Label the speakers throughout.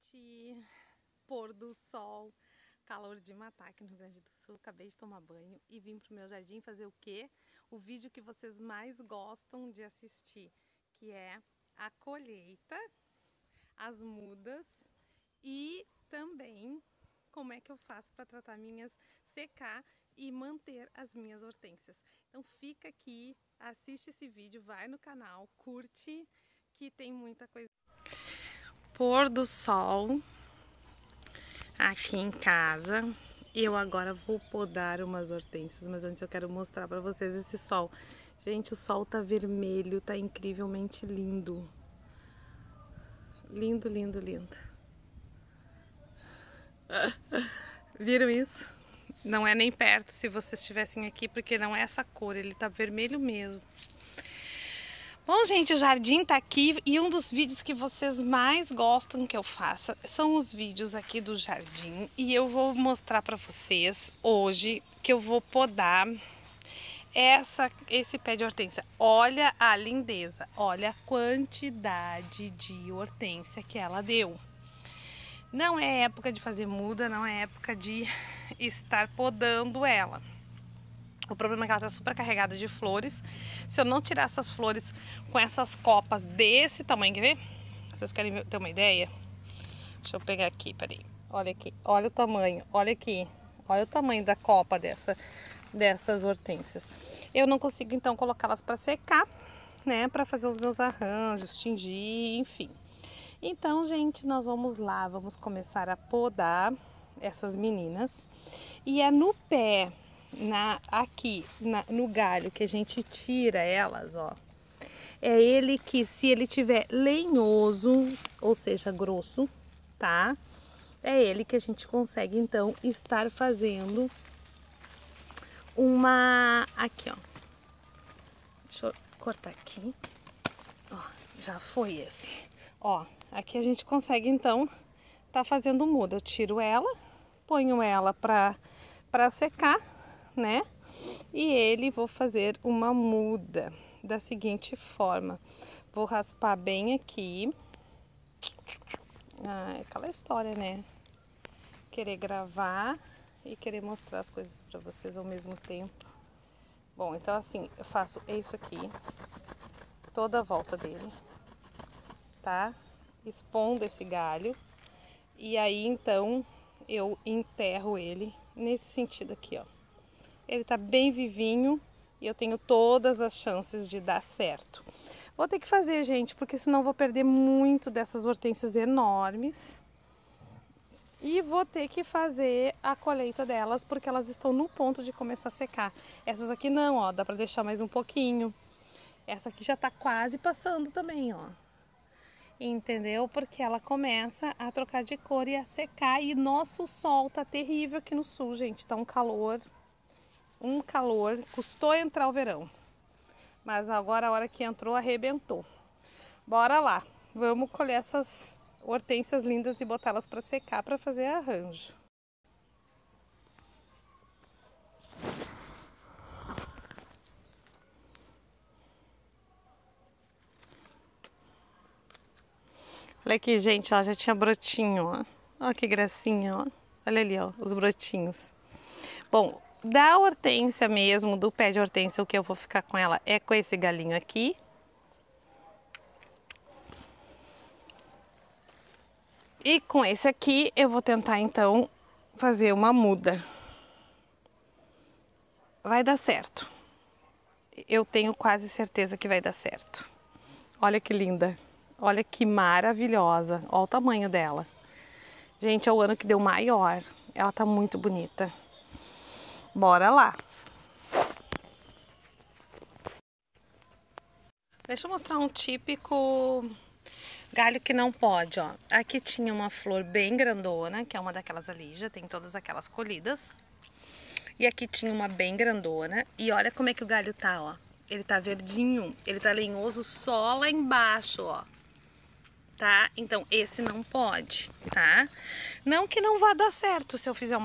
Speaker 1: noite, pôr do sol, calor de matar aqui no Rio Grande do Sul. Acabei de tomar banho e vim pro meu jardim fazer o quê? O vídeo que vocês mais gostam de assistir, que é a colheita, as mudas e também como é que eu faço para tratar minhas, secar e manter as minhas hortênsias. Então fica aqui, assiste esse vídeo, vai no canal, curte, que tem muita coisa. Pôr do sol aqui em casa. Eu agora vou podar umas hortênsias, mas antes eu quero mostrar para vocês esse sol. Gente, o sol tá vermelho, tá incrivelmente lindo. Lindo, lindo, lindo. Viram isso? Não é nem perto se vocês estivessem aqui, porque não é essa cor, ele tá vermelho mesmo. Bom, gente, o jardim tá aqui e um dos vídeos que vocês mais gostam que eu faça são os vídeos aqui do jardim. E eu vou mostrar para vocês hoje que eu vou podar esse pé de hortênsia. Olha a lindeza, olha a quantidade de hortênsia que ela deu. Não é época de fazer muda, não é época de estar podando ela. O problema é que ela está super carregada de flores. Se eu não tirar essas flores com essas copas desse tamanho, quer ver? Vocês querem ter uma ideia? Deixa eu pegar aqui, peraí. Olha aqui, olha o tamanho, olha aqui. Olha o tamanho da copa dessas hortênsias. Eu não consigo então colocá-las para secar, né? Para fazer os meus arranjos, tingir, enfim. Então, gente, nós vamos lá, vamos começar a podar essas meninas. E é no pé, no galho que a gente tira elas, ó. É ele que, se ele tiver lenhoso, ou seja, grosso, tá? É ele que a gente consegue, então, estar fazendo uma... Aqui, ó. Deixa eu cortar aqui. Ó, já foi esse. Ó, aqui a gente consegue, então, tá fazendo muda. Eu tiro ela, ponho ela pra secar, né? E ele vou fazer uma muda da seguinte forma. Vou raspar bem aqui. Ah, é aquela história, né? Querer gravar e querer mostrar as coisas pra vocês ao mesmo tempo. Bom, então assim, eu faço isso aqui, toda a volta dele, tá? Expondo esse galho. E aí, então, eu enterro ele nesse sentido aqui, ó. Ele tá bem vivinho e eu tenho todas as chances de dar certo. Vou ter que fazer, gente, porque senão vou perder muito dessas hortênsias enormes. E vou ter que fazer a colheita delas, porque elas estão no ponto de começar a secar. Essas aqui não, ó, dá pra deixar mais um pouquinho. Essa aqui já tá quase passando também, ó. Entendeu? Porque ela começa a trocar de cor e a secar. E nosso sol tá terrível aqui no sul, gente. Tá um calor. Custou entrar o verão. Mas agora a hora que entrou, arrebentou. Bora lá. Vamos colher essas hortênsias lindas e botá-las para secar para fazer arranjo. Olha aqui, gente, ó, já tinha brotinho, ó. Olha que gracinha, ó. Olha ali, ó, os brotinhos. Bom, da hortênsia mesmo, do pé de hortênsia, o que eu vou ficar com ela é com esse galinho aqui. E com esse aqui eu vou tentar então fazer uma muda. Vai dar certo. Eu tenho quase certeza que vai dar certo. Olha que linda. Olha que maravilhosa. Olha o tamanho dela. Gente, é o ano que deu maior. Ela tá muito bonita. Bora lá. Deixa eu mostrar um típico galho que não pode, ó. Aqui tinha uma flor bem grandona, que é uma daquelas ali, já tem todas aquelas colhidas. E aqui tinha uma bem grandona. E olha como é que o galho tá, ó. Ele tá verdinho, ele tá lenhoso só lá embaixo, ó. Tá? Então esse não pode, tá? Não que não vá dar certo se eu fizer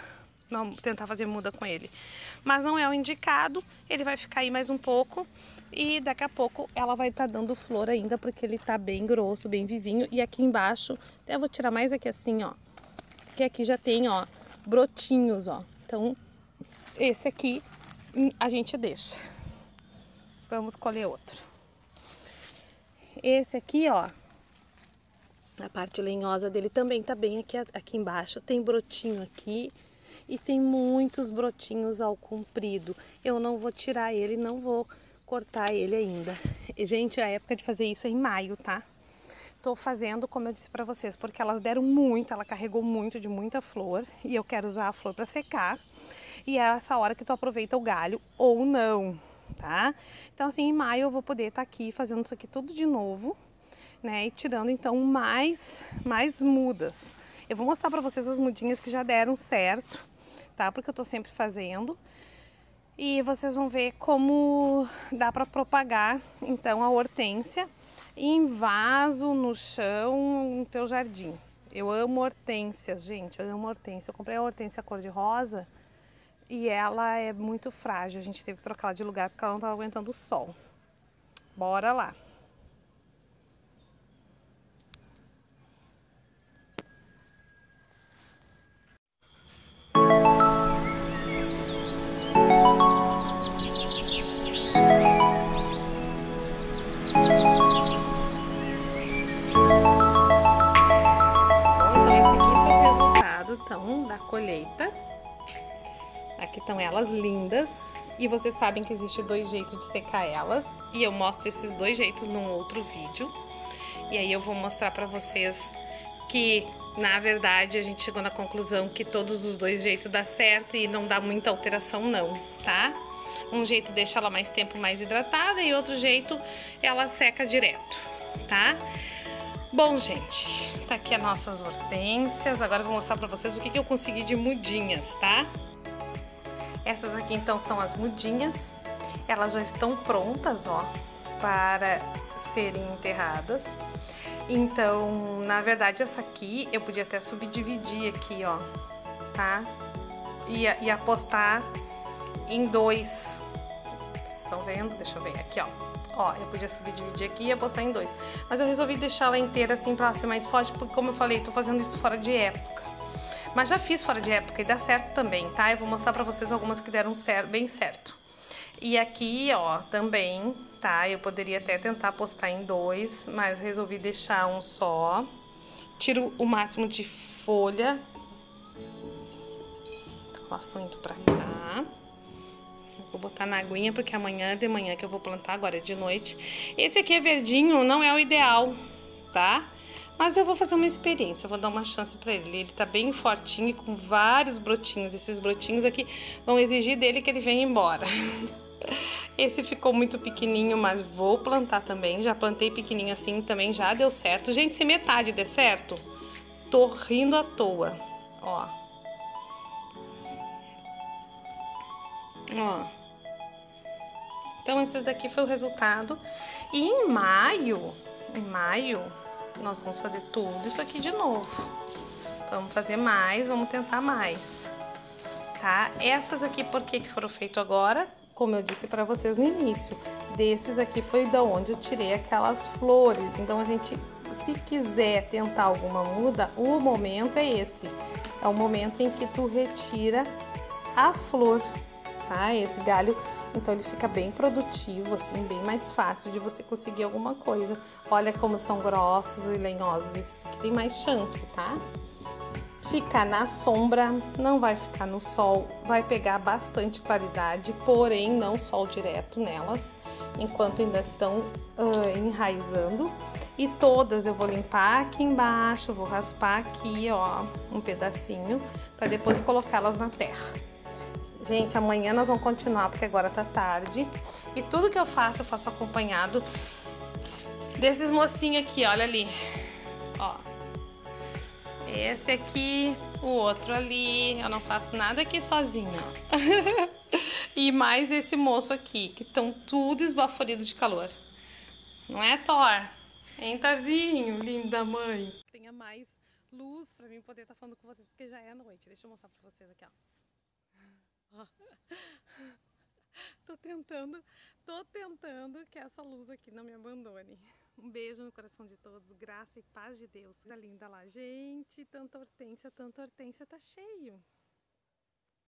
Speaker 1: tentar fazer muda com ele. Mas não é o indicado, ele vai ficar aí mais um pouco E daqui a pouco ela vai estar dando flor ainda, porque ele tá bem grosso, bem vivinho. E aqui embaixo, até vou tirar mais aqui assim, ó. Porque aqui já tem, ó, brotinhos, ó. Então, esse aqui a gente deixa. Vamos escolher outro. Esse aqui, ó, a parte lenhosa dele também tá bem aqui embaixo. Tem brotinho aqui e tem muitos brotinhos ao comprido. Eu não vou tirar ele, não vou cortar ele ainda. E, gente, a época de fazer isso é em maio, tá? Tô fazendo, como eu disse pra vocês, porque elas deram muito, ela carregou muito de muita flor e eu quero usar a flor pra secar. E é essa hora que tu aproveita o galho ou não, tá? Então, assim, em maio eu vou poder estar aqui fazendo isso aqui tudo de novo, né? E tirando, então, mais mudas. Eu vou mostrar pra vocês as mudinhas que já deram certo, tá? Porque eu tô sempre fazendo. E vocês vão ver como dá pra propagar, então, a hortênsia em vaso, no chão, no teu jardim. Eu amo hortênsias, gente, eu amo hortênsia. Eu comprei a hortênsia cor-de-rosa e ela é muito frágil. A gente teve que trocar ela de lugar porque ela não estava aguentando o sol. Bora lá. Então, da colheita. Aqui estão elas lindas. E vocês sabem que existe 2 jeitos de secar elas. E eu mostro esses 2 jeitos num outro vídeo. E aí eu vou mostrar pra vocês que, na verdade, a gente chegou na conclusão que todos os 2 jeitos dá certo e não dá muita alteração não, tá? Um jeito deixa ela mais tempo mais hidratada e outro jeito ela seca direto, tá? Bom, gente, tá aqui as nossas hortênsias. Agora eu vou mostrar pra vocês o que eu consegui de mudinhas, tá? Essas aqui, então, são as mudinhas. Elas já estão prontas, ó, para serem enterradas. Então, na verdade, essa aqui eu podia até subdividir aqui, ó, tá? E apostar em 2. Vocês estão vendo? Deixa eu ver aqui, ó. Ó, eu podia subdividir aqui e apostar em 2. Mas eu resolvi deixar ela inteira assim pra ela ser mais forte, porque, como eu falei, tô fazendo isso fora de época. Mas já fiz fora de época e dá certo também, tá? Eu vou mostrar pra vocês algumas que deram bem certo. E aqui, ó, também, tá? Eu poderia até tentar apostar em 2, mas resolvi deixar um só. Tiro o máximo de folha. Elas estão indo pra cá. Vou botar na aguinha porque amanhã de manhã que eu vou plantar, agora é de noite. Esse aqui é verdinho, não é o ideal, tá? Mas eu vou fazer uma experiência, eu vou dar uma chance pra ele. Ele tá bem fortinho e com vários brotinhos. Esses brotinhos aqui vão exigir dele que ele venha embora. Esse ficou muito pequenininho, mas vou plantar também. Já plantei pequenininho assim, também já deu certo. Gente, se metade der certo, tô rindo à toa. Ó. Ó. Então, esse daqui foi o resultado. E em maio, nós vamos fazer tudo isso aqui de novo. Vamos fazer mais, vamos tentar mais, tá? Essas aqui, por que foram feitas agora? Como eu disse pra vocês no início, desses aqui foi da onde eu tirei aquelas flores. Então, a gente, se quiser tentar alguma muda, o momento é esse. É o momento em que tu retira a flor, tá? Esse galho, então ele fica bem produtivo, assim, bem mais fácil de você conseguir alguma coisa. Olha como são grossos e lenhosos, esses aqui tem mais chance, tá? Ficar na sombra, não vai ficar no sol, vai pegar bastante claridade, porém não sol direto nelas, enquanto ainda estão enraizando. E todas eu vou limpar aqui embaixo, vou raspar aqui, ó, um pedacinho, para depois colocá-las na terra. Gente, amanhã nós vamos continuar, porque agora tá tarde. E tudo que eu faço acompanhado desses mocinhos aqui, olha ali. Ó. Esse aqui, o outro ali. Eu não faço nada aqui sozinha. E mais esse moço aqui, que estão tudo esbaforido de calor. Não é, Thor? Hein, Thorzinho? Linda mãe. Tenha mais luz pra mim poder estar falando com vocês, porque já é noite. Deixa eu mostrar pra vocês aqui, ó. Tô tentando que essa luz aqui não me abandone. Um beijo no coração de todos, graça e paz de Deus. Coisa linda lá, gente, tanta hortênsia, tá cheio.